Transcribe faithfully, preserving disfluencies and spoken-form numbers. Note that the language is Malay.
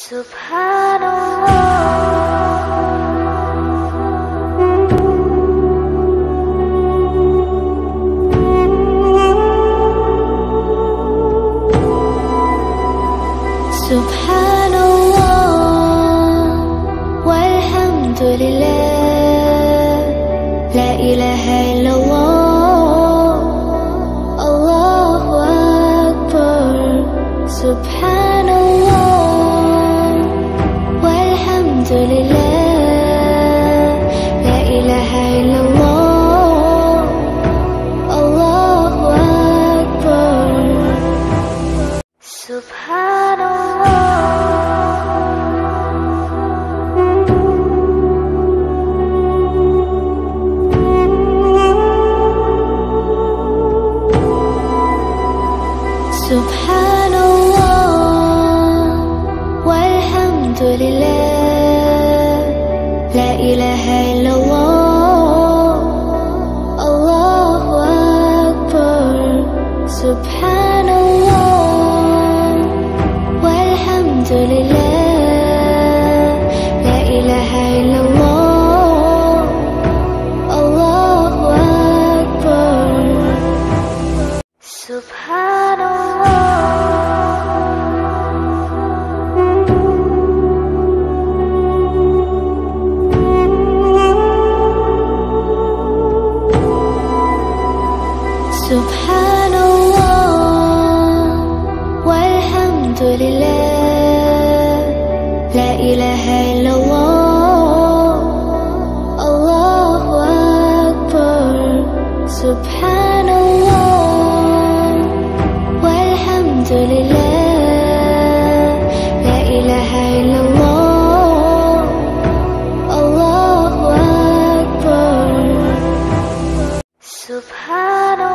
Subhanallah, walhamdulillah, la ilaha illallah, Allahu Akbar. Subhanallah, walhamdulillah, la ilaha illallah, Allahu Akbar. Subhanallah. Subhanallah, walhamdulillah, la ilaha illallah, Allahu Akbar. Subhanallah, walhamdulillah, la ilaha illallah, Allahu Akbar. Subhanallah. Subhanallah, walhamdulillah, la ilaha illallah, Allahu Akbar. Subhanallah, walhamdulillah, la ilaha illallah, Allahu Akbar. Subhanallah.